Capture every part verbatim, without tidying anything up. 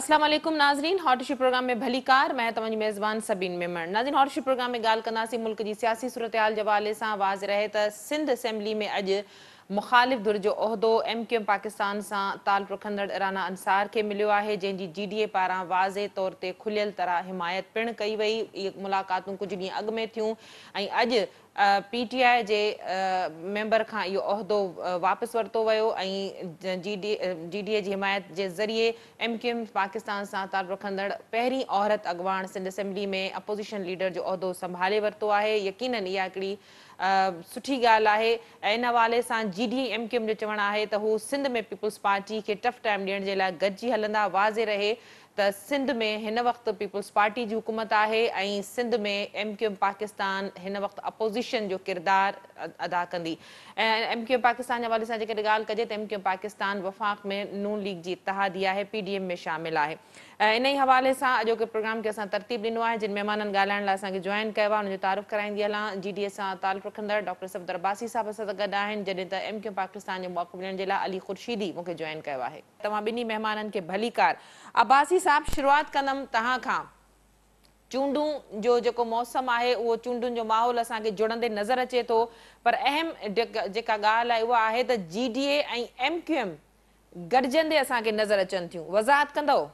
अस्सलाम वालेकुम नाज़रीन, हॉट इशू प्रोग्राम में भली कार मैं तव्हांजी मेज़बान सबीन मेमण। नाज़रीन, हॉट इशू प्रोग्राम में ॻाल्हि कंदासीं मुल्क जी सियासी सूरत हाल जे हवाले सां। वाज़ रहे त सिंध असेंबली में अॼु मुख़ालिफ़ धुर जो उहिदो एम क्यू एम पाकिस्तान सां ताल्लुक़ रखंदड़ राना अंसार खे मिलियो आहे, जंहिंजी जी डी ए पारां वाज़े तौर ते खुलियल तरह हिमायत पिणु कई वई। इहे मुलाक़ातूं कुझु ॾींहं अॻु में थियूं ऐं अॼु पी टी आई जे मेंबर खां इहो उहिदो वापसि वरितो वियो ऐं G D G D A जी हिमायत जे ज़रिए एम क्यू एम पाकिस्तान सां ताल्लुक़ रखंदड़ पहिरीं औरत अॻवान सिंध असेंबली में अपोज़िशन लीडर जो उहिदो संभाले वरितो आहे। यकीनन इहा हिकिड़ी सुठी ॻाल्हि आहे ऐं इन हवाले सां G D M Q M जो चवणु आहे त हू सिंध में पीपुल्स पार्टी खे टफ टाइम ॾियण जे लाइ गॾिजी हलंदा। वाज़े रहे त सिंध में हिन वक़्तु पीपुल्स पार्टी जी हुकूमत आहे ऐं सिंध में एम क्यू एम पाकिस्तान हिन वक़्तु अपोज़िशन जो किरदारु अदा कंदी। ऐं एम क्यू एम पाकिस्तान जे हवाले सां जेकॾहिं ॻाल्हि कजे त एम क्यू एम पाकिस्तान वफ़ाक़ में नून लीग जी इत्तेहादी आहे, पी डी एम में शामिल आहे। इन ई हवाले सां अॼोके प्रोग्राम खे असां तरतीब ॾिनो आहे। जिन महिमाननि ॻाल्हाइण लाइ असांखे जॉइन कयो आहे उनजो तारुफ़ कराईंदी हलां। जी डी ए सां ताल्लुक़ रखंदड़ डॉक्टर सफ़दर अब्बासी साहिब सां गॾु आहिनि, जॾहिं त एम क्यू एम पाकिस्तान जो मौक़िफ़ ॾियण जे लाइ अली ख़ुर्शीदी मूंखे जॉइन कयो आहे। तव्हां ॿिन्ही महिमाननि खे भली कार। अब्बासी साहिब, शुरूआत कंदमि तव्हां खां। चूंडूं जो जेको मौसम आहे उहो चूंडुनि जो माहौल असांखे जुड़ंदे नज़र अचे थो, पर अहम जेका ॻाल्हि आहे उहा आहे त जी डी ए ऐं एम क्यू एम गॾिजंदे असांखे नज़र अचनि थियूं। वज़ाहत कंदव?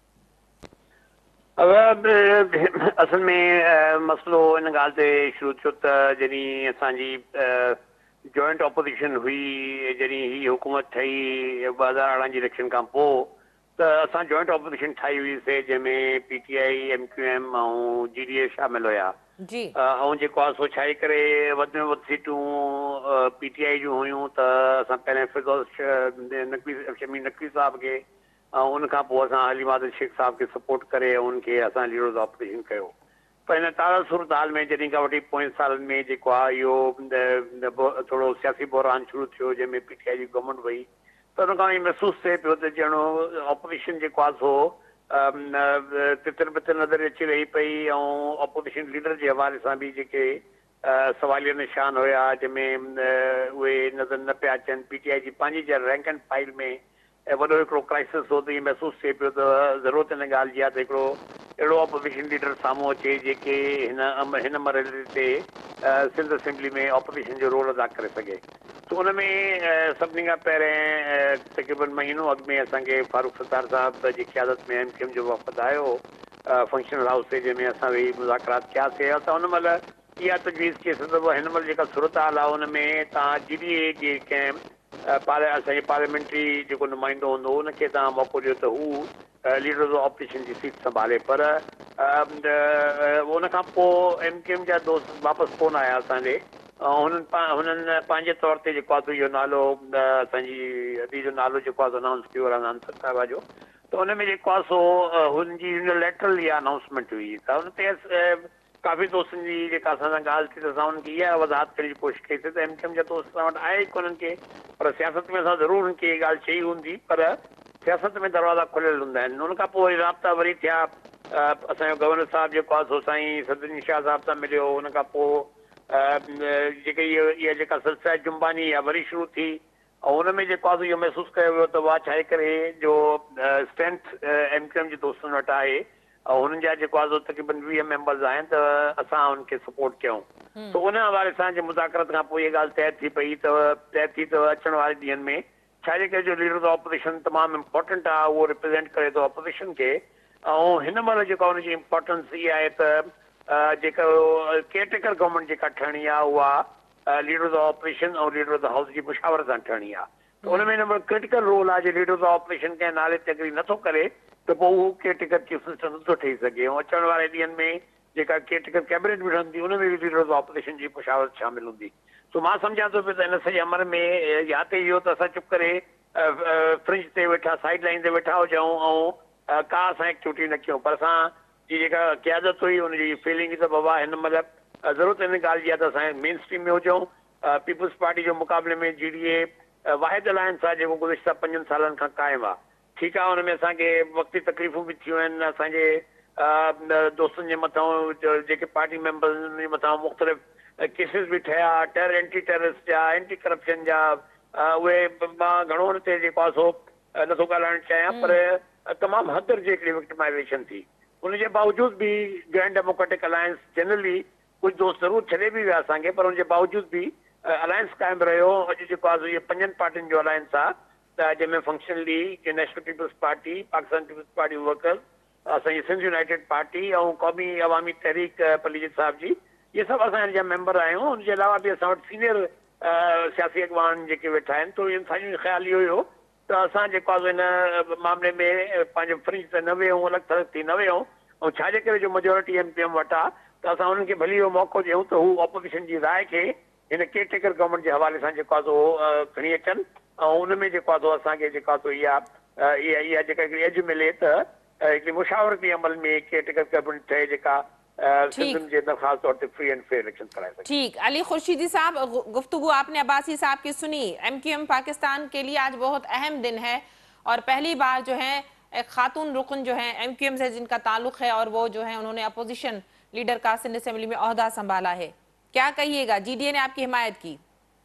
असल में मसइलो इन ॻाल्हि ते शुरू थियो त जॾहिं असांजी जॉइंट ऑपोज़िशन हुई, जॾहिं ही हुकूमत ठही ॿ हज़ार अरिड़हं जी इलेक्शन खां पोइ, त असां जॉइंट ऑपोज़िशन ठाही हुईसीं जंहिंमें P T I, M Q M ऐं जी डी ए शामिल हुया। ऐं जेको आहे सो छा करे वधि में वधि सीटूं पी टी आई जूं हुयूं त असां पहिरें फिरदौस नक़वी शमी नक़वी साहिब खे ऐं उनखां पोइ असां अली मादल शेख साहिब खे सपोर्ट करे उनखे असां लीडर ऑफ ऑपोज़िशन कयो। पर हिन ताज़ा सूरत हाल में जॾहिं खां वठी पोइ सालनि में जेको आहे इहो थोरो सियासी बहरान शुरू थियो जंहिंमें पी टी आई जी गवर्नमेंट वई, त उन खां इहो महसूसु थिए पियो त ॼणो ऑपोज़िशन जेको आहे सो तितर बितर नज़र अची रही पई ऐं ऑपोज़िशन लीडर जे हवाले सां बि जेके सवालिया निशान हुया जंहिंमें उहे नज़र न पिया अचनि। पी टी आई जी पंहिंजी रैंक एंड फाइल में ऐं वॾो हिकिड़ो क्राइसिस हो त इहो महसूसु थिए पियो त ज़रूरत हिन ॻाल्हि जी आहे त हिकिड़ो अहिड़ो ऑपोज़िशन लीडर साम्हूं अचे जेके हिन हिन मरहले ते सिंध असेंबली में ऑपोज़िशन जो रोल अदा करे सघे। त उन में सभिनी खां पहिरें तक़रीबन महीनो अॻु में असांखे फारूक सत्तार साहिब जी क़यादत में एम क्यू एम जो वफ़द आयो फंक्शनल हाउस ते, जंहिंमें असां वेही मुज़ाकरात कयासीं। त हुन महिल इहा तजवीज़ कई त हिन महिल जेका सूरत हाल आहे हुन में तव्हां जी डी ए जे कंहिं पार असांजे पार्लियामेंट्री जेको नुमाइंदो हूंदो उनखे तव्हां मौक़ो ॾियो त हू लीडर ऑफ ऑपोज़िशन जी सीट संभाले। पर उन खां पोइ एम क्यू एम जा दोस्त वापसि कोन आया असांजे, ऐं हुननि हुननि पंहिंजे तौर ते जेको आहे इहो नालो असांजी अदी जो नालो जेको आहे अनाउंस कयो राना अंसार साहिबा जो। त हुन में जेको आहे सो हुनजी यूनिलैटरल इहा अनाउंसमेंट हुई। त हुन ते काफ़ी दोस्तनि जी जेका असां सां ॻाल्हि थी त असां हुननि खे इहा वज़ाहत करण जी कोशिशि कईसीं त एम क्यू एम जा दोस्त असां वटि आहे ई कोन्हनि के, पर सियासत में असां ज़रूरु हुनखे इहा ॻाल्हि चई हूंदी, पर सियासत में दरवाज़ा खुलियल हूंदा आहिनि। हुन खां पोइ वरी राब्ता वरी थिया, असांजो गवर्नर साहिबु जेको आहे सो साईं सदरुद्दीन शाह साहिब सां मिलियो। हुन खां पोइ जेके इहो इहा जेका सिलसिला जुंबानी इहा वरी शुरू थी ऐं हुन में जेको आहे इहो महसूसु कयो वियो त उहा छा करे जो स्ट्रेंथ एम क्यू एम जे दोस्तनि वटि आहे ऐं हुननि जा जेको आहे तक़रीबन वीह मेंबर्स आहिनि त असां हुनखे सपोर्ट कयूं। त उन हवाले सां जे मुज़ाकरत खां पोइ इहा ॻाल्हि तइ थी पई त तइ थी त अचण वारे ॾींहंनि में छाजे करे जो लीडर ऑफ ऑपोज़िशन तमामु इम्पोर्टेंट आहे, उहो रिप्रेज़ेंट करे थो ऑपोज़िशन खे। ऐं हिन महिल जेका हुनजी इम्पोर्टेंस इहा आहे त जेका केयरटेकर गवर्नमेंट जेका ठहणी आहे उहा लीडर ऑफ ऑपोज़िशन ऐं लीडर ऑफ द हाउस जी मुशावरत सां ठहणी आहे। त हुन में हिन महिल क्रिटिकल रोल आहे जे लीडर ऑफ ऑपोज़िशन कंहिं नाले ते अगरि नथो करे त पोइ उहो केयरटेकर चीफ मिनिस्टर नथो ठही सघे। ऐं अचण वारे ॾींहंनि में जेका केयरटेकर कैबिनेट बि ठहंदी उन में बि लीडर ऑफ ऑपोज़िशन जी मुशावरत शामिल हूंदी। सो मां सम्झां थो पियो त हिन सॼे अमर में या त इहो त असां चुप करे फ्रिज ते वेठा साइड लाइन ते वेठा हुजूं ऐं का असां एक्टिविटी न कयूं, पर असांजी जेका क़यादत हुई हुनजी फीलिंग त बाबा हिन महिल ज़रूरत हिन ॻाल्हि जी आहे त असां मेन स्ट्रीम में हुजूं। पीपुल्स पार्टी जो मुक़ाबले में G D A Wahid alliance आहे जेको गुज़िश्ता पंजनि सालनि खां क़ाइमु आहे। ठीकु आहे, हुन में असांखे वक़्ती तकलीफ़ूं बि थियूं आहिनि, असांजे दोस्तनि जे मथां जेके पार्टी मेंबर्स जे मथां मुख़्तलिफ़ केसिस बि ठहिया, टेर एंटी टेररिस्ट जा, एंटी करप्शन जा। उहे मां घणो हुन ते जेको आहे सो नथो ॻाल्हाइणु चाहियां, पर तमामु हद दर्जे हिकिड़ी विक्टिमाइज़ेशन थी। उनजे बावजूदि बि ग्रैंड डेमोक्रेटिक अलायंस जनरली कुझु दोस्त ज़रूरु छॾे बि विया असांखे, पर उनजे बावजूदि बि अलायंस क़ाइमु रहियो। अॼु जेको आहे इहे पंजनि पार्टियुनि जो अलायंस आहे, त जंहिंमें function league, national peoples party, Pakistan peoples party workers, असांजी सिंध यूनाइटेड पार्टी ऐं क़ौमी अवामी तहरीक पलीजीत साहिब जी, इहे सभु असां जा मेंबर आहियूं। उनजे अलावा बि असां वटि सीनियर सियासी अॻवान जेके वेठा आहिनि, त इन्हनि सां ख़्यालु इहो हुयो त असां जेको आहे हिन मामले में पंहिंजो फ्रिज त न वियूं, अलॻि थलॻि थी न वियूं, ऐं छाजे करे जो मेजोरिटी एम पी एम वटि आहे, त असां उन्हनि खे भली इहो मौक़ो ॾियूं त हू ऑपोज़िशन जी राय खे हिन केयर टेकर गवर्नमेंट जे हवाले सां जेको आहे सो खणी अचनि, ऐं उन में जेको आहे सो असांखे जेको आहे सो इहा इहा इहा जेका हिकिड़ी एज मिले त हिकिड़ी मुशावरती अमल में केयर टेकर गवर्नमेंट ठहे, जेका सिंधियुनि जे अंदरि ख़ासि तौर ते फ्री एंड फेयर इलेक्शन कराए सके। ठीक, अली खुर्शीदी साहब, गुफ्तगू आपने अब्बासी साहब की सुनी। एम क्यू एम पाकिस्तान के लिए आज बहुत अहम दिन है और पहली बार जो है एक खातून रुकन जो है एम क्यू एम से जिनका ताल्लुक है और वो जो है उन्होंने अपोजिशन लीडर का सिंध असेंबली में ओहदा संभाला है, क्या कहिएगा? जी डी ए ने आपकी हिमायत की।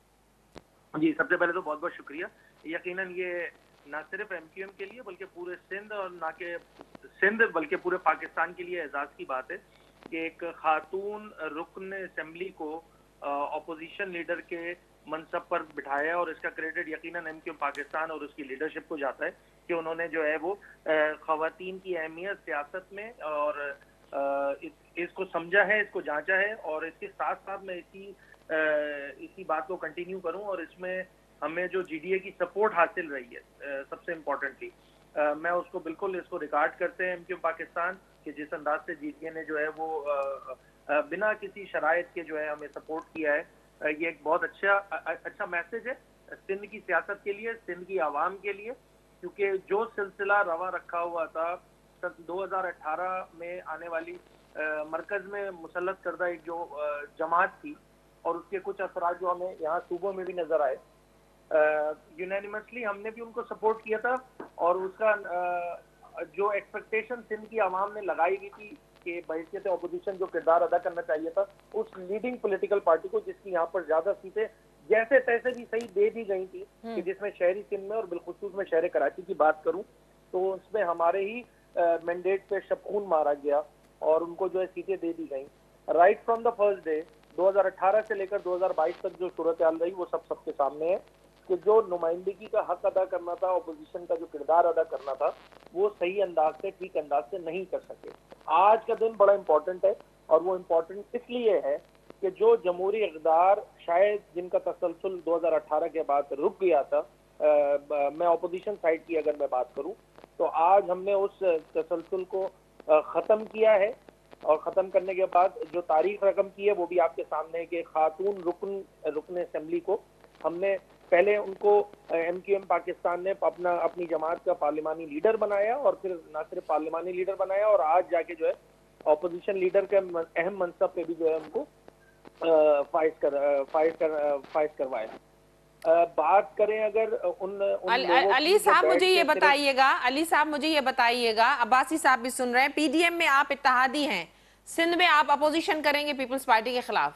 जी, सबसे पहले तो बहुत बहुत शुक्रिया। यकीनन ये ना सिर्फ एम क्यू एम के लिए बल्कि पूरे सिंध और ना के सिंध बल्कि पूरे पाकिस्तान के लिए एजाज की बात है कि एक खातून रुकन असेंबली को अपोजिशन लीडर के मनसब पर बिठाया, और इसका क्रेडिट यकीनन एम क्यू एम पाकिस्तान और उसकी लीडरशिप को जाता है कि उन्होंने जो है वो ख़वातीन की अहमियत सियासत में और इस, इसको समझा है, इसको जांचा है, और इसके साथ साथ मैं इसी इसी बात को कंटिन्यू करूं, और इसमें हमें जो जी डी ए की सपोर्ट हासिल रही है सबसे इम्पोर्टेंटली, मैं उसको बिल्कुल इसको रिकॉर्ड करते हैं एम क्यू एम पाकिस्तान कि जिस अंदाज से जी डी ए ने जो है वो आ, आ, बिना किसी शराइत के जो है हमें सपोर्ट किया है। ये एक बहुत अच्छा अच्छा मैसेज है सिंध की सियासत के लिए, सिंध की आवाम के लिए, क्योंकि जो सिलसिला रवा रखा हुआ था सन दो हज़ार अठारह में आने वाली मरकज में मुसल्लत करदा एक जो जमात थी, और उसके कुछ असरात जो हमें यहाँ सूबों में भी नजर आए, यूनानिमसली हमने भी उनको सपोर्ट किया था, और उसका आ, जो एक्सपेक्टेशन सिंध की आवाम ने लगाई हुई थी कि बहैसियत अपोजिशन जो किरदार अदा करना चाहिए था उस लीडिंग पॉलिटिकल पार्टी को, जिसकी यहाँ पर ज्यादा सीटें जैसे तैसे भी सही दे दी गई थी, कि जिसमें शहरी सिंध में और बिलखुसूस में शहर कराची की बात करूं तो उसमें हमारे ही मैंडेट पे शबखून मारा गया और उनको जो है सीटें दे दी गई। Right from the first day दो हज़ार अठारह से लेकर दो हज़ार बाईस तक जो सूरत हाल रही वो सब सबके सामने है कि जो नुमाइंदगी का हक अदा करना था, अपोजिशन का जो किरदार अदा करना था, वो सही अंदाज से, ठीक अंदाज से नहीं कर सके। आज का दिन बड़ा इंपॉर्टेंट है, और वो इम्पोर्टेंट इसलिए है कि जो जमहूरी इक़्तिदार शायद जिनका तसलसल दो हज़ार अठारह के बाद रुक गया था, आ, मैं अपोजिशन साइड की अगर मैं बात करूं तो आज हमने उस तसलसल को ख़त्म किया है, और ख़त्म करने के बाद जो तारीख रकम की है वो भी आपके सामने है कि खातून रुकन रुकन असेंबली को हमने पहले उनको एम क्यू एम पाकिस्तान ने अपना अपनी जमात का पार्लिमानी लीडर बनाया, और फिर ना सिर्फ पार्लिमानी लीडर बनाया, और आज जाके जो है अपोजिशन लीडर के अहम मनसब पे भी जो है उनको फाइज कर फाइज कर फाइज करवाया। बात करें अगर उन, उन अल, अली साहब मुझे ये बताइएगा अली साहब मुझे ये बताइएगा अब्बासी साहब भी सुन रहे हैं, पीडीएम में आप इत्तेहादी हैं, सिंध में आप अपोजिशन करेंगे पीपल्स पार्टी के खिलाफ?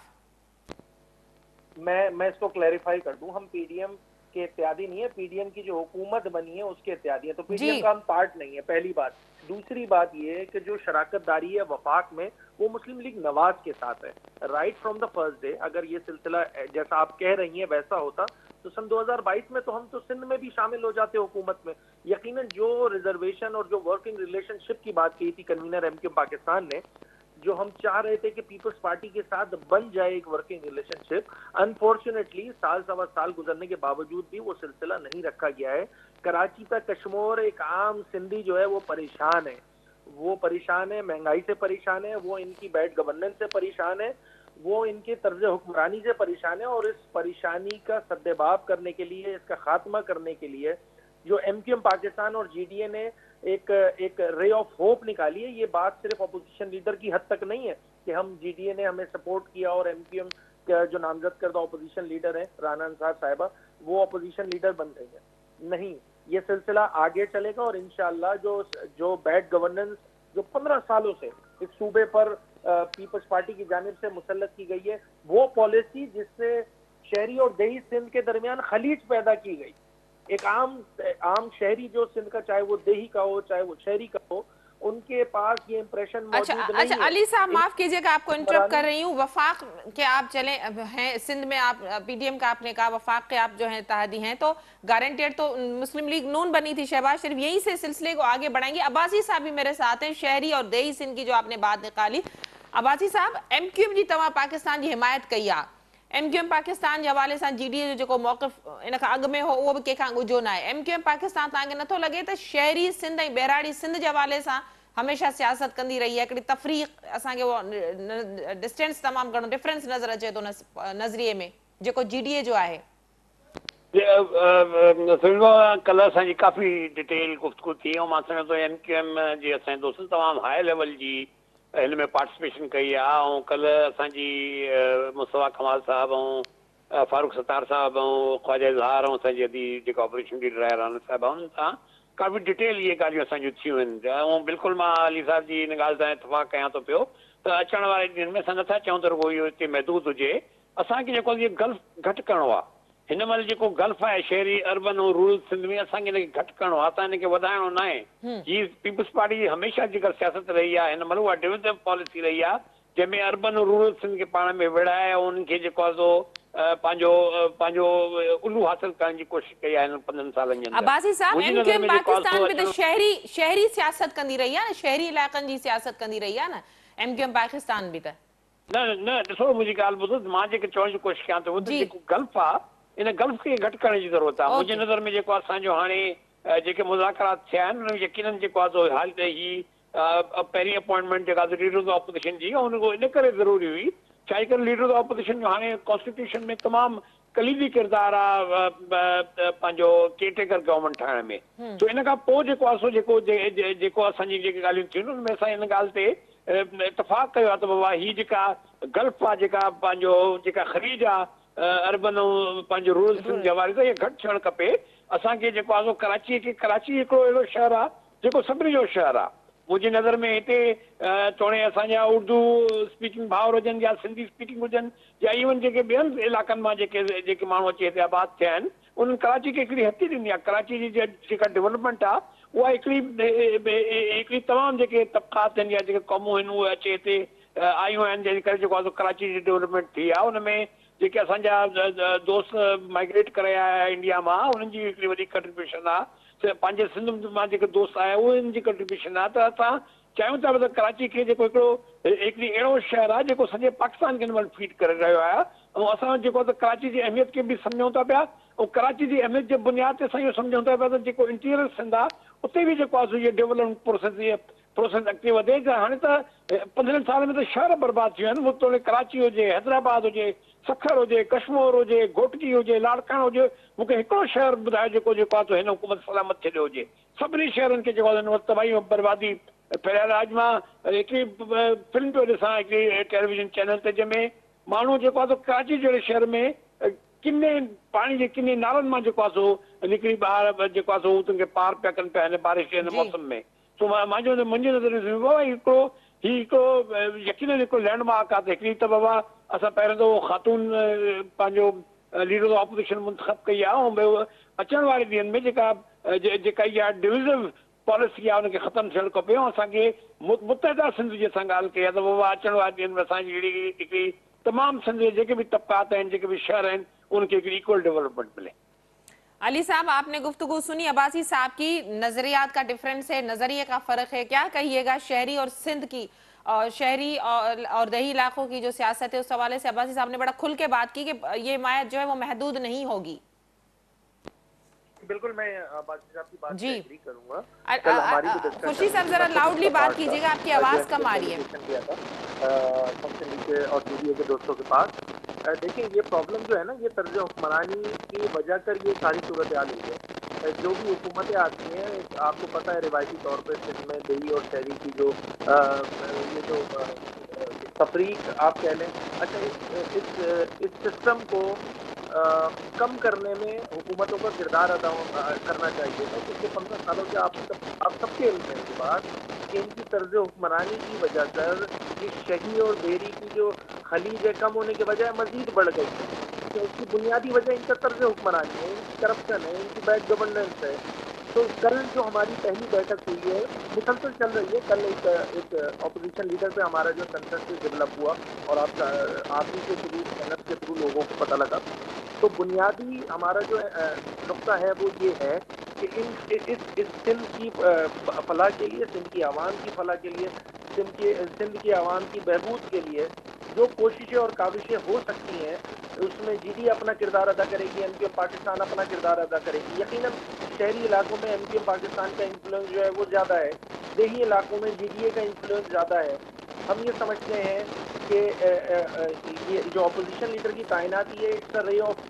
मैं मैं इसको क्लैरिफाई कर दूं, हम पीडीएम के इत्तेहादी नहीं है, पीडीएम की जो हुकूमत बनी है उसके इत्तेहादी है, तो पीडीएम का हम पार्ट नहीं है, पहली बात। दूसरी बात ये है कि जो शराकतदारी है वफाक में वो मुस्लिम लीग नवाज के साथ है। Right from the first day अगर ये सिलसिला जैसा आप कह रही हैं वैसा होता तो सन दो हज़ार बाईस में तो हम तो सिंध में भी शामिल हो जाते हुकूमत में। यकीनन जो रिजर्वेशन और जो वर्किंग रिलेशनशिप की बात की थी convener M Q M Pakistan ने, जो हम चाह रहे थे कि पीपल्स पार्टी के साथ बन जाए एक वर्किंग रिलेशनशिप, अनफॉर्चुनेटली साल सवा साल गुजरने के बावजूद भी वो सिलसिला नहीं रखा गया है। कराची का कश्मोर एक आम सिंधी जो है वो परेशान है, वो परेशान है, महंगाई से परेशान है, वो इनकी बैड गवर्नेंस से परेशान है, वो इनके तर्ज हुक्मरानी से परेशान है, और इस परेशानी का सद्देबाब करने के लिए, इसका खात्मा करने के लिए जो एम क्यू एम पाकिस्तान और जी डी ए ने एक एक रे ऑफ होप निकाली है। ये बात सिर्फ अपोजिशन लीडर की हद तक नहीं है कि हम जी डी ए ने हमें सपोर्ट किया और एम क्यू एम का जो नामजद करदा अपोजिशन लीडर है राना अंसार साहिबा वो अपोजिशन लीडर बन रही है। नहीं, ये सिलसिला आगे चलेगा, और इंशाअल्लाह जो जो बैड गवर्नेंस जो पंद्रह सालों से इस सूबे पर पीपल्स पार्टी की जानिब से मुसल्लत की गई है, वो पॉलिसी जिससे शहरी और देही सिंध के दरमियान खलीज पैदा की गई, एक आम आम शहरी जो सिंध का, चाहे वो देही का हो चाहे वो शहरी का हो, उनके पास ये इम्प्रेशन मौजूद अच्छा नहीं अच्छा है। अली साहब माफ कीजिएगा आपको इंटरप्ट कर हुक्मरानी रही हूँ। वफाक के आप चले हैं सिंध में, आप पीडीएम का आपने कहा, वफाक के आप जो हैं तहादी हैं, तो गारंटेड तो मुस्लिम लीग नून बनी थी, शहबाज शरीफ यहीं से सिलसिले को आगे बढ़ाएंगे। अब्बासी साहब भी मेरे साथ हैं, शहरी और देही सिंध की जो आपने बात निकाली। अब्बासी साहब एम क्यू एम जी तव्हां पाकिस्तान की हिमायत कई आहे। एम क्यू एम पाकिस्तान के हवाले से जीडीए जो जेको मौक़िफ़ इन खां अॻु में हो उहो बि कंहिंखां ॻुझो न आहे। एम क्यू एम पाकिस्तान तव्हांखे नथो लॻे त शहरी सिंध ऐं बहिराड़ी सिंध जे हवाले सां हमेशह सियासत कंदी रही है, हिकिड़ी तफ़रीक़ असांखे उहो डिस्टेंस तमामु घणो डिफरेंस नज़र अचे थो नज़रिए में जेको जीडीए जो आहे? कल असांजी काफ़ी डिटेल गुफ्तगू थी ऐं मां सम्झां थो एम क्यू एम जे असांजे दोस्तनि तमामु हाई लेवल जी हिन में पार्टिसिपेशन कई आहे। ऐं कल्ह असांजी मुस्तफ़ा कमाल साहब ऐं फारूक सतार साहब ऐं ख्वाजा इज़हार ऐं असांजी अदी जेका ऑपरेशन लीडर आहे राना साहिबा, उन्हनि सां काफ़ी डिटेल इहे ॻाल्हियूं असांजूं थियूं आहिनि। ऐं बिल्कुलु मां अली साहिब जी हिन ॻाल्हि सां इतफ़ाक़ कयां थो पियो त अचण वारे ॾींहंनि में असां नथा चऊं त रुॻो इहो हिते महदूद हुजे। असांखे जेको इहो गल्फ घटि करिणो आहे, हिन महिल जेको गल्फ आहे शहरी अर्बन ऐं रूरल सिंध में, असांखे हिनखे घटि करिणो आहे, असां हिनखे वधाइणो न आहे। हीअ पीपल्स पार्टी जी हमेशह जेका सियासत रही आहे, हिन महिल उहा डिविज़न पॉलिसी रही आहे जंहिंमें अर्बन ऐं रूरल सिंध खे पाण में विड़ाए ऐं उन्हनि खे जेको आहे सो पंहिंजो पंहिंजो उल्लू हासिल करण जी कोशिशि कई आहे हिन पंजनि सालनि जे अंदरि। अब्बासी साहब एम क्यू एम पाकिस्तान में त शहरी शहरी सियासत कंदी रही आहे न, शहरी इलाइक़नि जी सियासत कंदी रही आहे न एम क्यू एम पाकिस्तान बि त। न न ॾिसो मुंहिंजी ॻाल्हि ॿुधो, मां जेके चवण जी कोशिशि कयां थो, जेको गल्फ आहे इन गल्फ खे घटि करण जी ज़रूरत आहे। मुंहिंजे नज़र में जेको असांजो हाणे जेके मुज़ाकरात थिया आहिनि उन में यकीननि जेको आहे सो हाल ही पहिरीं अपॉइंटमेंट जेका लीडर ऑफ ऑपोजिशन जी उन खां इन करे ज़रूरी हुई, छाहे करे लीडर ऑफ ऑपोजिशन जो हाणे कॉन्स्टिट्यूशन में तमामु कलीदी किरदारु आहे पंहिंजो केयरटेकर गवर्नमेंट ठाहिण में। सो इन खां पोइ जेको आहे सो जेको जेको असांजी जेके ॻाल्हियूं थियूं उन में असां इन ॻाल्हि ते इतफ़ाक़ कयो आहे त बाबा हीअ जेका गल्फ आहे, जेका पंहिंजो जेका ख़रीद आहे अर्बन ऐं पंहिंजो रूरल सिंध जे हवाले सां, इहा घटि थियणु खपे। असांखे जेको आहे सो कराची खे, कराची हिकिड़ो अहिड़ो शहरु आहे जेको सभिनी जो शहरु आहे। मुंहिंजी नज़र में हिते तोड़े असांजा उर्दू स्पीकिंग भाउर हुजनि या सिंधी स्पीकिंग हुजनि या इवन जेके ॿियनि इलाइक़नि मां जेके जेके माण्हू अची हिते आबाद थिया आहिनि, उन्हनि कराची खे हिकिड़ी हथी ॾिनी आहे। कराची जी जेका डेवलपमेंट आहे उहा हिकिड़ी हिकिड़ी तमामु जेके तबिक़ात आहिनि या जेके क़ौमूं आहिनि उहे अची हिते आयूं आहिनि, जंहिं करे जेको आहे कराची जी डेवलपमेंट थी आहे। उन में जेके असांजा दोस्त माइग्रेट करे आया आहिनि इंडिया मां, उन्हनि जी हिकिड़ी वॾी कंट्रीब्यूशन आहे। पंहिंजे सिंध मां जेके दोस्त आया उन्हनि जी कंट्रीब्यूशन आहे। त असां चाहियूं था त कराची खे जेको हिकिड़ो हिकिड़ी अहिड़ो शहरु आहे जेको सॼे पाकिस्तान खे हिन महिल फीड करे रहियो आहे। ऐं असां जेको आहे त कराची जी अहमियत खे बि सम्झूं था पिया, ऐं कराची जी अहमियत जे बुनियाद ते असां इहो सम्झूं था पिया त जेको इंटीरियर सिंध आहे उते बि जेको आहे सो इहो डेवलपमेंट प्रोसेस इहे प्रोसेस अॻिते वधे। त हाणे त पंद्रहंनि सालनि में त शहर बर्बादु थी विया आहिनि। तोड़े कराची हुजे, हैदराबाद हुजे, सखर हुजे, कश्मीर हुजे, घोटकी हुजे, लाड़काना हुजे, मूंखे हिकिड़ो शहर ॿुधायो जेको जेको आहे हिन हुकूमत सलामत छॾियो हुजे। सभिनी शहरनि खे जेको आहे हिन वक़्तु तबाही बर्बादी फैलियल आहे। अॼु मां हिकिड़ी फिल्म पियो ॾिसां हिकिड़ी टेलीविज़न चैनल ते, जंहिंमें माण्हू जेको आहे कराची जहिड़े शहर में किने पाणी जे किने नालनि मां जेको आहे सो निकिरी ॿार जेको आहे सो उन्हनि खे पार पिया कनि पिया हिन बारिश जे हिन मौसम में। सो मां मुंहिंजो मुंहिंजी नज़र में बाबा हिकिड़ो हीउ हिकिड़ो यकीननि हिकिड़ो लैंडमार्क आहे त हिकिड़ी त बाबा असां पहिरियों त उहो ख़ातून पंहिंजो लीडर ऑफ ऑपोजिशन मुंतख़ब कई आहे, ऐं ॿियो अचण वारे ॾींहंनि में जेका जेका इहा डिविज़न पॉलिसी आहे उनखे ख़तमु थियणु खपे। ऐं असांखे मुतहदा सिंध जी असां ॻाल्हि कई आहे त बाबा अचण वारे ॾींहंनि में असांजी अहिड़ी हिकिड़ी तमामु सिंध जे जेके बि तबिक़ात आहिनि, जेके बि शहर आहिनि, उनखे हिकिड़ी इक्वल डेवलपमेंट मिले। अली साहब आपने गुफ्तगू सुनी अब्बासी साहब की, नजरियात का डिफरेंस है, नजरिए का फर्क है, क्या कहिएगा शहरी और सिंध की और शहरी और, और दही इलाकों की जो सियासत है उस हवाले से? अब्बासी साहब ने बड़ा खुल के बात की कि ये हिमायत जो है वो महदूद नहीं होगी। बिल्कुल मैं अब्बासी साहब की बात से एग्री करूंगा। खुशी साहब जरा लाउडली बात कीजिएगा, आपकी आवाज कम आ रही है। सबसे नीचे और मीडिया के दोस्तों के पास देखिए, ये प्रॉब्लम जो है ना, ये तर्ज हुक्मरानी की वजह कर ये सारी सूरत हाल हुई है। जो भी हुकूमतें आती हैं, आपको पता है रिवायती तौर पर सिंध में दही और शहरी की जो आ, ये जो तफरीक आप कह लें, अच्छा इस इस सिस्टम को आ, कम करने में हुकूमतों का किरदार अदा करना चाहिए था। पिछले पंद्रह सालों से आप सब आप सबके इल्म है की बात कि इनकी तर्ज हुक्मरानी की वजह कर ये शही और बेरी की जो खलीज है कम होने के बजाय मजीद बढ़ गई है। तो उसकी बुनियादी वजह इनका तर्ज हुक्मरानी है। करप्शन है, इनकी बैड गवर्नेंस है। तो कल जो हमारी पहली बैठक हुई है मुसलसल चल रही है। कल एक एक ऑपोजिशन लीडर पे हमारा जो कंसेंसस डेवलप हुआ और आप आप ही के थ्रू एनएफ के थ्रू लोगों को पता लगा, तो बुनियादी हमारा जो नुक्ता है वो ये है कि इन इस इस सिंध की फलाह के लिए, सिंध की आवाम की फलाह के लिए, सिंध की सिंध की आवाम की बहबूद के लिए जो कोशिशें और काविशें हो सकती हैं, उसमें जीडी अपना किरदार अदा करेगी, एमक्यूएम पाकिस्तान अपना किरदार अदा करेगी। यकीनन शहरी इलाकों में एमक्यूएम पाकिस्तान का इन्फ्लुएंस जो है वो ज़्यादा है, देही इलाकों में जीडीए का इन्फ्लुएंस ज़्यादा है। हम ये समझते हैं कि ये जो अपोजिशन लीडर की तैनाती है, it's a ray of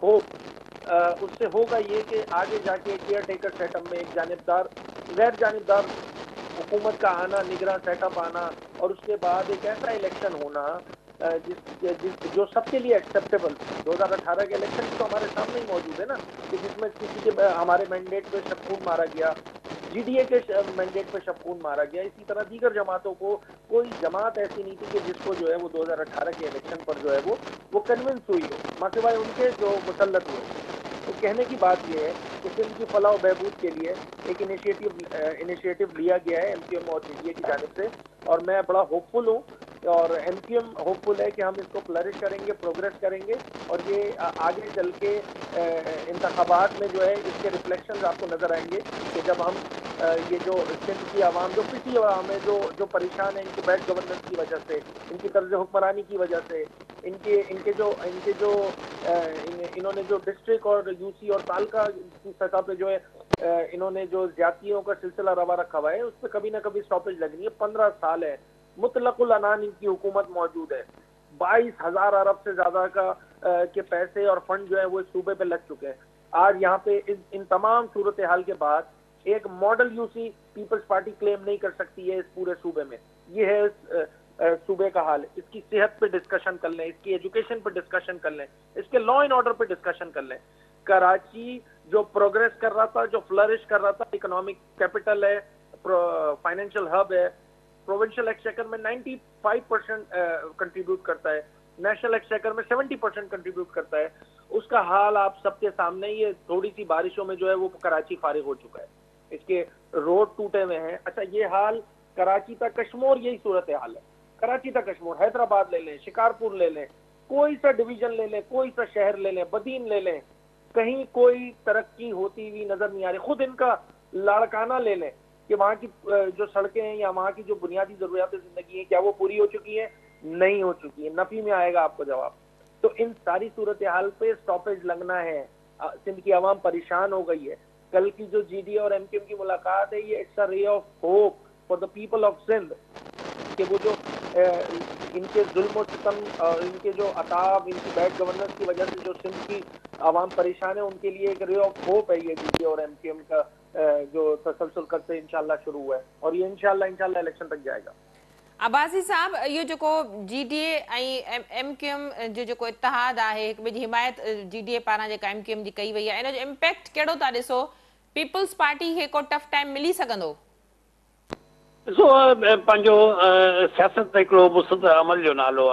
hope. उससे होगा ये कि आगे जाके केयर टेकर सेटअप में एक जानिबदार गैर जानिबदार हुकूमत का आना, निगरान सेटअप आना, और उसके बाद एक ऐसा इलेक्शन होना जिस, जिस जो सबके लिए एक्सेप्टेबल। दो हज़ार अठारह के इलेक्शन तो हमारे सामने ही मौजूद है ना, कि जिसमें किसी के हमारे मैंडेट पे शबखून मारा गया, जीडीए के मैंडेट पे शबखून मारा गया। इसी तरह दीगर जमातों को कोई जमात ऐसी नहीं थी कि जिसको जो है वो दो हज़ार अठारह के इलेक्शन पर जो है वो वो कन्विंस हुई हो, मासिवाय उनके जो मुसल्लत हुए। तो कहने की बात यह है कि सिंध की फलाह और बहबूद के लिए एक इनिशिएटिव इनिशिएटिव लिया गया है एमक्यूएम और जीडीए की जानिब से, और मैं बड़ा होपफुल हूँ और एमक्यूएम होपफुल है कि हम इसको फ्लरिश करेंगे, प्रोग्रेस करेंगे, और ये आगे चल के इंतखाबात में जो है इसके रिफ्लेक्शन आपको नजर आएंगे कि जब हम ये जो सिंध की आवाम जो पिछली आवाम है, जो जो परेशान है इनकी बैड गवर्नेंस की वजह से, इनकी तर्ज हुक्मरानी की वजह से, इनके इनके जो इनके जो इन, इन्होंने जो डिस्ट्रिक्ट और यूसी और तालका की सतह पे जो है इन्होंने जो ज्यादतियों का सिलसिला रवा रखा हुआ है, उस पर कभी ना कभी स्टॉपेज लगनी है। पंद्रह साल है मुतलकुल अनान इनकी हुकूमत मौजूद है, बाईस हजार अरब से ज्यादा का आ, के पैसे और फंड जो है वो इस सूबे पे लग चुके हैं। आज यहाँ पे इस, इन तमाम सूरत हाल के बाद एक मॉडल यूसी पीपल्स पार्टी क्लेम नहीं कर सकती है इस पूरे सूबे में। ये है इस सूबे का हाल। इसकी सेहत पे डिस्कशन कर लें, इसकी एजुकेशन पे डिस्कशन कर लें, इसके लॉ एंड ऑर्डर पे डिस्कशन कर लें। कराची जो प्रोग्रेस कर रहा था, जो फ्लरिश कर रहा था, इकोनॉमिक कैपिटल है, फाइनेंशियल हब है, प्रोविंशियल एक्सचेकर में पचानवे परसेंट कंट्रीब्यूट करता है, नेशनल एक्सचेकर में सत्तर परसेंट कंट्रीब्यूट करता है, उसका हाल आप सबके सामने। ये थोड़ी सी बारिशों में जो है वो कराची फारिग हो चुका है, इसके रोड टूटे हुए हैं। अच्छा, ये हाल कराची तक कश्मीर, यही सूरत हाल है कराची तक कश्मीर। हैदराबाद ले लें, शिकारपुर ले लें, कोई सा डिवीजन ले लें, कोई सा शहर ले लें, बदीन ले लें, कहीं कोई तरक्की होती हुई नजर नहीं आ रही। खुद इनका लाड़काना ले लें कि वहाँ की जो सड़कें हैं या वहाँ की जो बुनियादी जरूरियात जिंदगी है, क्या वो पूरी हो चुकी है? नहीं हो चुकी है। नफी में आएगा आपको जवाब। तो इन सारी सूरत हाल पे स्टॉपेज लगना है। सिंध की आवाम परेशान हो गई है। कल की जो जीडी और एमक्यूएम की मुलाकात है, ये it's a ray of hope for the people of Sindh, कि वो जो इनके जुल्म और सितम और इनके जो अताब, इनकी बैड गवर्नेंस की वजह से जो सिंध की आवाम परेशान है, उनके लिए एक रे ऑफ होप है ये जीडी और एमक्यूएम का जो तसलसल करते इंशाल्लाह शुरू हुआ है, और ये इंशाल्लाह इंशाल्लाह इलेक्शन तक जाएगा। अब्बासी साहब, यो जो जीडीए ऐं एमक्यूएम जो जो इतिहाद है, एक ॿिए जी हिमायत जीडीए पारां जेका एमक्यूएम जी कई वई आहे, इन जो इम्पैक्ट कहिड़ो था ॾिसो? पीपल्स पार्टी खे को टफ टाइम मिली सघंदो? ॾिसो, पंहिंजो सियासत त हिकिड़ो मुस्तक़िल अमल जो नालो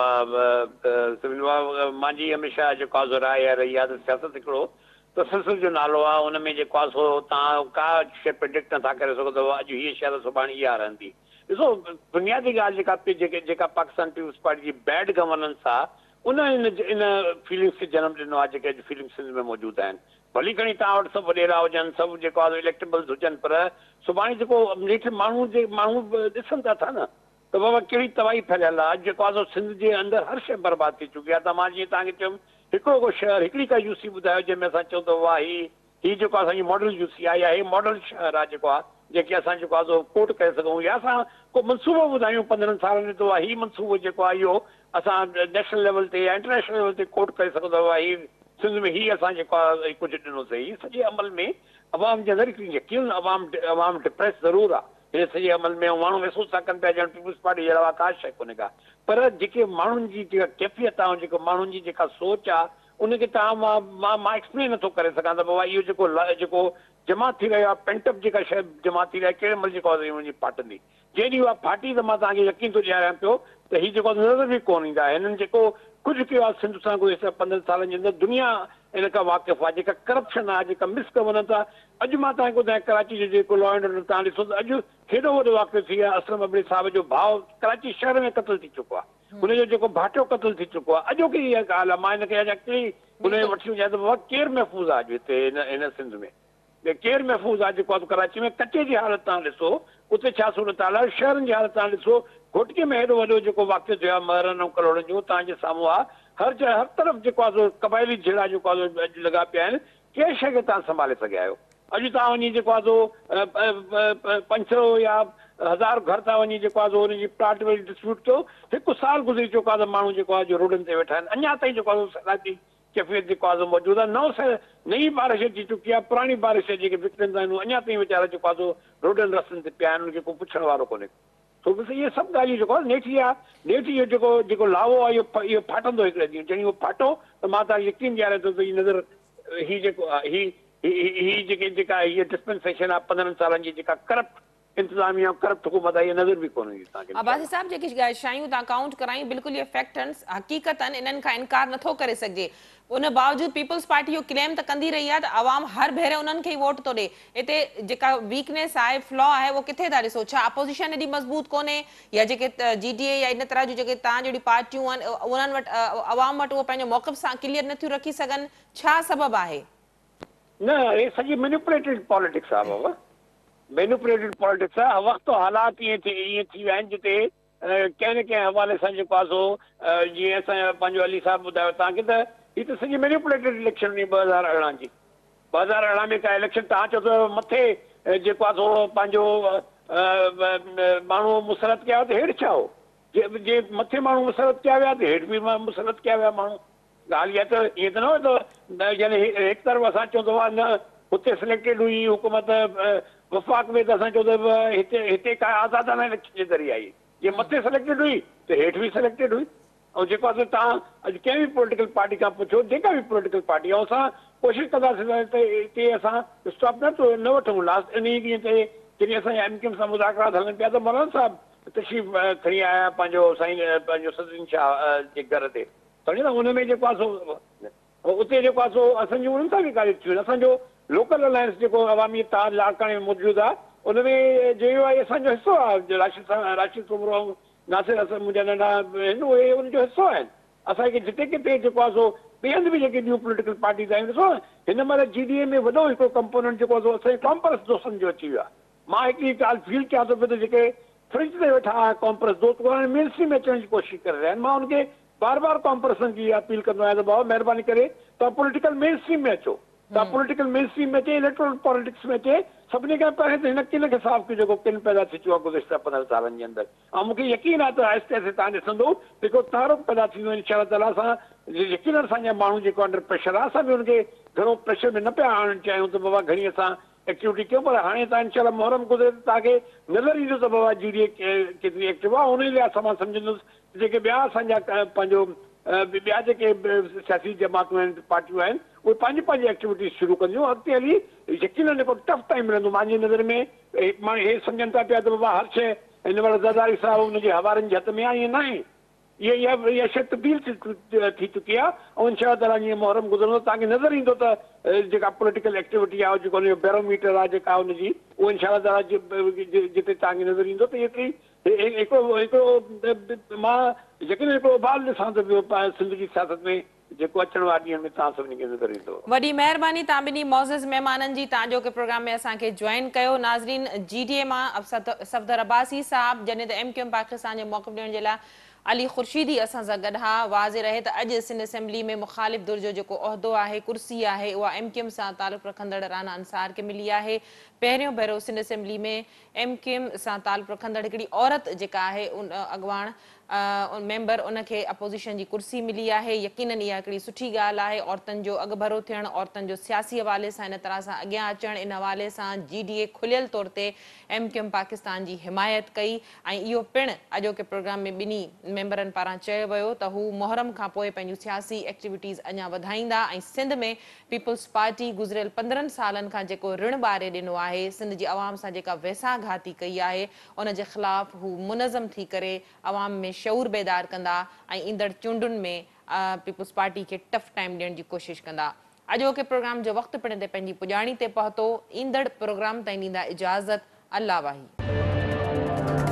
आहे। मुंहिंजी हमेशह जेको आहे राय रही आहे त सियासत हिकिड़ो तसलसल जो नालो आहे। उन में जेको आहे सो तव्हां का शइ प्रिडिक्ट नथा करे सघो त अॼु हीअ शइ त सुभाणे इहा रहंदी। ॾिसो, बुनियादी ॻाल्हि जेका जेके जेका पाकिस्तान पीपल्स पार्टी जी बैड गवर्नेंस आहे, उन इन इन फीलिंग्स खे जनम ॾिनो आहे जेके अॼु फीलिंग्स सिंध में मौजूदु आहिनि। भली घणी तव्हां वटि सभु वॾेरा हुजनि, सभु जेको आहे इलेक्टेबल्स हुजनि, पर सुभाणे जेको नेठि माण्हू जे माण्हू ॾिसनि था था न त बाबा कहिड़ी तबाही फैलियल आहे। अॼु जेको आहे सिंध जे अंदरि हर शइ बर्बाद थी चुकी आहे। त मां जीअं तव्हांखे चयुमि, हिकिड़ो को शहर, हिकिड़ी का यूसी ॿुधायो जंहिंमें असां चऊं त वाह ही हीउ जेको असांजी मॉडल यूसी आहे, या हीउ मॉडल शहर आहे जेको आहे, जेके असां जेको आहे सो कोट करे सघूं, या असां को मनसूबो ॿुधायूं पंद्रहंनि सालनि में, त वाह हीउ मनसूबो जेको आहे इहो असां नेशनल लेवल ते या इंटरनेशनल लेवल ते कोट करे सघूं त वाह ही सिंध में ही असां जेको आहे कुझु ॾिनोसीं। हीउ सॼे अमल में अवाम जे अंदरि हिकिड़ी यकीन अवाम अवाम डिप्रेस ज़रूरु आहे हिन सॼे अमल में। माण्हू महसूसु था कनि पिया ॼण पीपल्स पार्टी जे अलावा का शइ कोन्हे का। पर जेके माण्हुनि जी जेका कैफ़ियत आहे, जेको माण्हुनि जी जेका सोच आहे, उनखे तव्हां मां मां मां एक्सप्लेन नथो करे सघां त बाबा इहो जेको जेको जमा थी रहियो आहे, पेंटअप जेका शइ जमा थी रही आहे, कहिड़े महिल जेको आहे मुंहिंजी फाटंदी। जंहिं ॾींहुं उहा फाटी त मां तव्हांखे यकीन थो ॾियारियां पियो त हीउ जेको नज़र बि कोन ईंदा। हिननि जेको कुझु कयो आहे सिंध सां गुज़िरियल पंद्रहं सालनि जे अंदरि, दुनिया इन खां वाक़िफ़ आहे। जेका करप्शन आहे, जेका मिस वञनि था। अॼु मां तव्हांखे ॿुधायां कराची जो जेको लॉ एंड ऑर्डर तव्हां ॾिसो त अॼु हेॾो वॾो वाक़ियो थी आहे। असलम अबड़ी साहिब जो भाउ कराची शहर में क़तल थी चुको आहे। हुनजो जेको भाटियो क़तल थी चुको आहे। अॼोकी इहा ॻाल्हि आहे। मां हिनखे अॼु एक्चुअली हुनखे वठी वञां त बाबा केरु महफ़ूज़ आहे अॼु हिते हिन हिन सिंध में, केरु महफ़ूज़ आहे जेको आहे कराची में। कचे जी हालत तव्हां ॾिसो, उते छा सूरत हाल आहे। शहरनि जी हालत तव्हां ॾिसो। घोटकीअ में हेॾो वॾो जेको वाक़ियो थियो आहे मरन ऐं करोड़नि जो तव्हांजे साम्हूं आहे। हर जॻह हर तरफ़ जेको आहे क़बाइली झेड़ा जेको आहे अॼु लॻा पिया आहिनि। कंहिं शइ खे तव्हां संभाले सघिया आहियो? अॼु तव्हां वञी जेको आहे पंज सौ या हज़ार घर तव्हां वञी जेको आहे हुनजी प्लाट में डिस्प्यूट कयो। हिकु साल गुज़री चुको आहे त माण्हू जेको आहे रोडनि ते वेठा आहिनि। अञा ताईं जेको आहे सलाती कैफ़ियत जेको आहे मौजूदु आहे। नओं स नई बारिश अची चुकी आहे। पुराणी बारिश जेके विकिणंदा आहिनि अञा ताईं वीचारा जेको आहे रोडनि रस्तनि ते पिया आहिनि। उनखे को पुछण वारो कोन्हे। छो बसि इहे सभु ॻाल्हियूं जेको आहे नेठी आहे। नेठी इहो जेको जेको लावो आहे इहो इहो फाटंदो हिकिड़े ॾींहुं। जॾहिं उहो फाटो त मां तव्हां यकीन ॾियारे थो त हीअ नज़र हीअ जेको आहे हीअ हीअ जेके जेका हीअ डिस्पेंसेशन आहे पंद्रहंनि सालनि जी जेका करप्ट इंतज़ामिया करप्ट हुकूमत आहे इहा नज़र बि कोन ईंदी तव्हांखे। अब्बासी साहब जेकी शयूं तव्हां काउंट करायूं बिल्कुलु इहे फैक्ट आहिनि, हक़ीक़त आहिनि, इन्हनि खां इनकार नथो करे सघिजे। उन बावजूद पीपल्स पार्टी इहो क्लेम त कंदी रही आहे त अवाम हर भेरे उन्हनि खे ई वोट थो ॾे। हिते जेका वीकनेस आहे, फ्लॉ आहे, उहो किथे था ॾिसो? छा अपोज़िशन एॾी मज़बूत कोन्हे या जेके जी डी ए या इन तरह जूं जेके तव्हां जहिड़ी पार्टियूं आहिनि उन्हनि वटि अवाम वटि उहो पंहिंजो मौक़िफ़ सां क्लियर नथियूं रखी सघनि? छा सबबु आहे? न, हे सॼी मैनिपुलेटेड पॉलिटिक्स आहे बाबा। मैनिपुलेटेड पॉलिटिक्स आहे। वक़्तु हालात ईअं थी ईअं थी विया आहिनि जिते कंहिं न कंहिं हवाले सां जेको आहे सो जीअं असांजो पंहिंजो अली साहब ॿुधायो तव्हांखे त हीअ त सॼी मैनिपुलेटेड इलेक्शन हुई ॿ हज़ार अरिड़हं जी। ॿ हज़ार अरिड़हं में का इलेक्शन तव्हां चओ त मथे जेको आहे सो पंहिंजो माण्हू मुसरत कया त हेठि छा हो? जे जे मथे माण्हू मुसरत कया विया त हेठि बि मुसरत कया विया माण्हू। ॻाल्हि इहा त ईअं त न हो त यानी हिकु तरफ़ असां चऊं त न हुते सिलेक्टेड हुई हुकूमत वफ़ाक़ में त असां चऊं त हिते हिते का आज़ादाना इलेक्शन जे ज़रिए आई। जे मथे सिलेक्टेड हुई त हेठि बि सिलेक्टेड हुई। ऐं जेको आहे तव्हां अॼु कंहिं बि पॉलिटिकल पार्टी खां पुछो, जेका बि पॉलिटिकल पार्टी आहे असां कोशिशि कंदासीं त हिते असां स्टॉप न न वठूं। लास्ट इन ॾींहं ते जॾहिं असांजा एम क्यू एम सां मुज़ाकरात हलनि पिया त मौलाना साहिबु तशरीफ़ खणी आया पंहिंजो साईं पंहिंजो सदरीन शाह जे घर ते। सम्झो न? हुन में जेको आहे सो उते जेको आहे सो असांजो उन्हनि सां बि ॻाल्हियूं थियूं आहिनि। असांजो लोकल अलायंस जेको अवामी इत्तेहाद लाड़काणे में मौजूदु आहे उन में जो आहे असांजो हिसो आहे। राशिद राशिद सुमरो ऐं नासिर असद मुंहिंजा नंढा आहिनि उहे उनजो हिसो आहिनि। असांखे जिते किथे जेको आहे सो ॿिए हंधि बि जेके ॿियूं पॉलिटिकल पार्टीज़ आहिनि ॾिसो हिन महिल जी डी ए में वॾो हिकिड़ो कंपोनेंट जेको आहे सो असांजे कॉम्प्रेस दोस्तनि जो अची वियो आहे। मां हिकिड़ी ॻाल्हि फील कयां थो पियो त जेके फ्रिज ते वेठा आहे कॉम्प्रेस दोस्त उन्हनि मेन स्ट्रीम में अचण जी कोशिशि करे रहिया आहिनि। मां उनखे बार बार कॉम्प्रेसन जी अपील कंदो आहियां त बाबा महिरबानी करे तव्हां पॉलिटिकल मेन स्ट्रीम में अचो। तव्हां पॉलिटिकल मेन स्ट्रीम में अचे, इलेक्टोरल पॉलिटिक्स में अचे। सभिनी खां पहिरीं त हिन किन खे साफ़ कयो जेको किन पैदा थी चुको आहे गुज़िश्ता पंद्रहं सालनि जे अंदरि। ऐं मूंखे यकीन आहे त आहिस्ते आहिस्ते तव्हां ॾिसंदो जेको तारो पैदा थींदो इनशा ताला सां यकीन असांजा माण्हू जेको अंडर प्रेशर आहे असां बि हुनखे घणो प्रेशर में न पिया आणणु चाहियूं त बाबा घणी असां एक्टिविटी कयूं। पर हाणे तव्हां इनशा मुहर्रम गुज़रे त तव्हांखे नज़र ईंदो त बाबा जी डी ए केतिरी एक्टिव आहे। उन लाइ असां मां सम्झंदुसि जेके ॿिया असांजा पंहिंजो ॿिया जेके सियासी जमातूं आहिनि पार्टियूं आहिनि उहे पंहिंजी पंहिंजी एक्टिविटीज़ शुरू कंदियूं। अॻिते हली यकीन जेको टफ टाइम मिलंदो मुंहिंजी नज़र में माण्हू हे सम्झनि था पिया त बाबा हर शइ हिन महिल ज़रदारी साहिबु हुनजे हवारनि जे हथ में आहे। ईअं न आहे। इहा इहा इहा शइ तब्दील थी चुकी आहे। ऐं इनशा ताला जीअं मुहर्रम गुज़रंदो तव्हांखे नज़र ईंदो त जेका पॉलिटिकल एक्टिविटी आहे जेको हुनजो बैरोमीटर आहे जेका हुनजी उहो इनशा ताला जिते तव्हांखे नज़र ईंदो त एतिरी हिकिड़ो हिकिड़ो मां यकीन हिकिड़ो उबाल ॾिसां थो पियो सिंध जी सियासत में जेको अचण वारे ॾींहनि में तव्हां सभिनी खे नज़र ईंदो। वॾी महिरबानी तव्हां ॿिन्ही मौज़िज़ महिमाननि जी तव्हां जो के प्रोग्राम में असांखे जॉइन कयो। नाज़रीन जी डी ए मां सफ़दर अब्बासी साहब जॾहिं त एम क्यू एम पाकिस्तान जे मौक़िफ़ ॾियण जे लाइ अली ख़ुर्शीदी असां सां गॾु हा। वाज़े रहे त अॼु सिंध असेंबली में मुख़ालिफ़ धुर जो जेको उहिदो आहे कुर्सी आहे उहा एम क्यू एम सां तालुक़ रखंदड़ राना अंसार खे मिली आहे। पहिरियों भेरो सिंध असेंबली में एम क्यू एम सां तालुक़ रखंदड़ हिकिड़ी औरत जेका आहे उन अॻवान मेंबर उनखे अपोज़िशन जी कुर्सी मिली आहे। यकीनन इहा हिकिड़ी सुठी ॻाल्हि आहे। औरतुनि जो अॻभरो थियणु, औरतुनि जो सियासी हवाले सां इन तरह सां अॻियां अचणु, इन हवाले सां जी डी ए खुलियल तौर ते एम क्यू एम पाकिस्तान जी हिमायत कई। ऐं इहो पिणु अॼोके प्रोग्राम में ॿिन्ही मेंबरनि पारां चयो वियो त हू मुहर्रम खां पोइ पंहिंजूं सियासी एक्टिविटीज़ अञा वधाईंदा ऐं सिंध में पीपल्स पार्टी गुज़िरियल पंद्रहंनि सालनि खां जेको ऋण ॿारे ॾिनो आहे, सिंध जी आवाम सां जेका वेसाघाती कई आहे उन जे ख़िलाफ़ हू मुनज़म थी करे आवाम में शऊर बेदार कंदा ऐं ईंदड़ चूंडुनि में पीपल्स पार्टी खे टफ टाइम ॾियण जी कोशिशि कंदा। अॼोके प्रोग्राम जो वक़्तु पिण ते पंहिंजी पुॼाणी ते पहुतो। ईंदड़ प्रोग्राम ताईं ॾींदा इजाज़त। अल्लाह वाही।